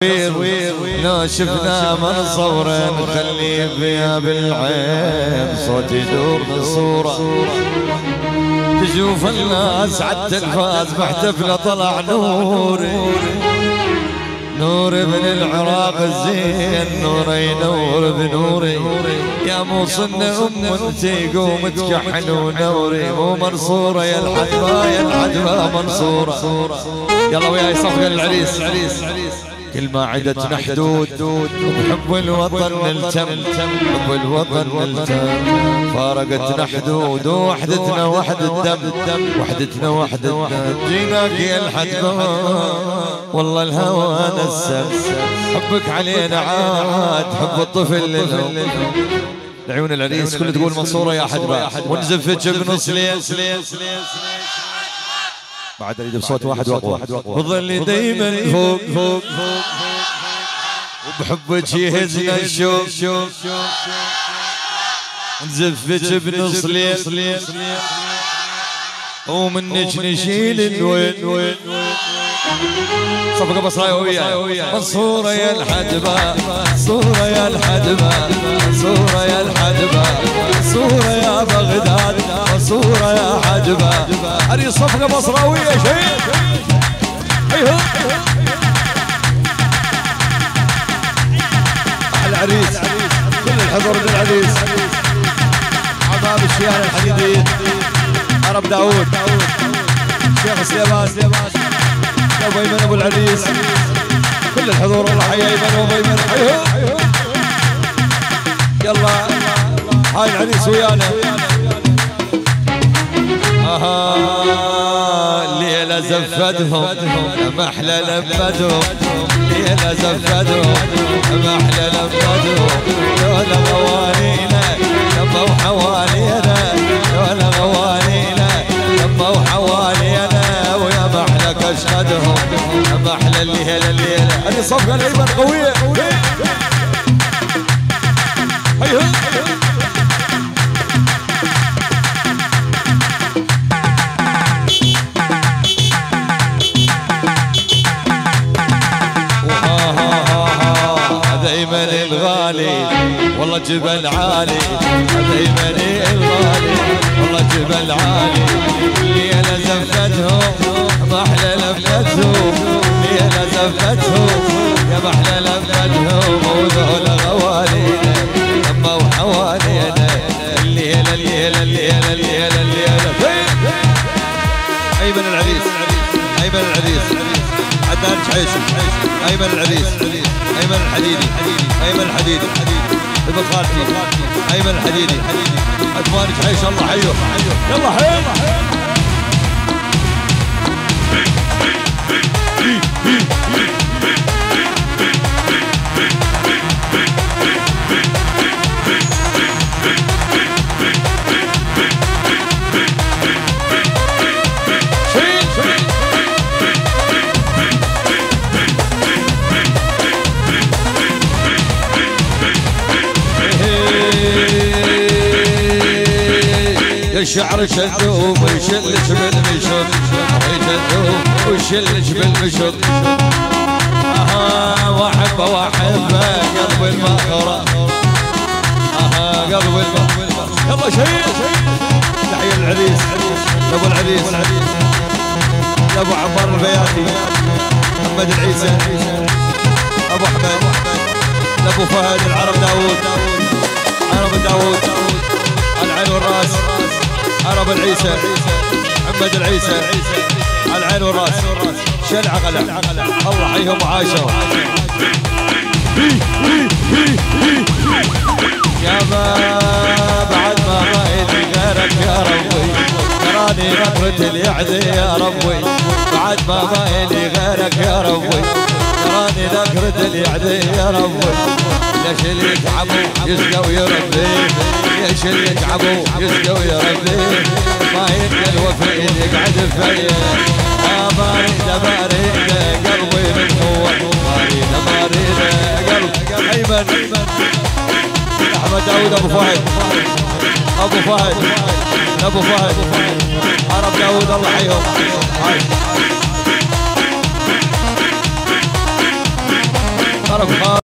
تصوير لو شفنا من صوره نخلي فيها بالعين صوت يدور من صورة تشوف الناس عالتلفاز محتفلة طلع نور ابن العراق الزين نور ينور بنوري يا موصلنا انتي قوم تكحل ونوري مو منصورة يا الحدبة منصورة. يلا وياي صفقة للعريس كل ما عدتنا حدود وبحب الوطن نلتم حب الوطن نلتم فارقتنا حدود ووحدتنا وحدة دم وحدتنا وحدة دم جيناك يا الحدبة والله الهوى نسم حبك علينا عاد حب الطفل لعيون العريس كل تقول منصورة يا حدبة ونزفتش بنص ليل بعد اريد بصوت واحد واقوى وظلي دايما فوق وبحبك يهزنا الشوق نزفتش بنص ليل ومنك نشيل الوين صفقة بصرايا وياي منصورة يا الحدبة منصورة يا الحدبة منصورة يا الحدبة منصورة يا بغداد منصورة يا حدبة هذه صفقة بصراوية شيء ايوه أحلى عريس كل الحضور للعريس عباب الشيان الحديديين عرب داوود شيخ سليمان ابو ايمن ابو العريس كل الحضور والله حيا ايمن وابو ايمن حيهم يلا هاي العريس ويانا الليلة زفدهم ما احلى لمدهم الليلة زفدهم ما احلى لمدهم لولا غوانينا لموا حوالينا لولا غوانينا لموا حوالينا ويا ما احلى كشخدهم ما احلى الليلة هذه صفقة الايمن قوية هيهم ايمن الغالي والله جبل عالي ايمن الغالي والله جبل عالي الليلة زفتهم ما احلى لفتهم الليلة زفتهم يا ما احلى لفتهم وذول غوالينا لما وحوالينا الليلة ايمن العريس ايمن العريس عدنان حيشي ايمن العريس ايمن الحديدي ايمن الحديدي ابن خالتي ايمن الحديدي عثمان حيش الله حيه يلا حي الشعر شدوم ويشلش بالمشط يشدوم ويشلش بالمشط واحبه قلب المخرة قلب المخرة يلا شيء تحية العريس لابو العريس لابو عمار البياتي محمد العيسى ابو احمد لابو فهد العرب داوود العين والراس عرب العيسى محمد العيسى العين والراس شل عقله الله حيهم وعاشوا يا ما بعد ما رايت غيرك يا ربي تراني غفرة اليعدي يا ربي بعد ما رايت غيرك يا ربي تراني غفرة اليعدي يا ربي ليش اللي يتعبوا يسقوا يربي ليش اللي يتعبوا يسقوا يربي ما يلقى الوفيد يقعد فيا ما اريد قلبي من قوة ما اريد قلب ايمن احمد داوود ابو فهد عرب داوود الله حيهم خارب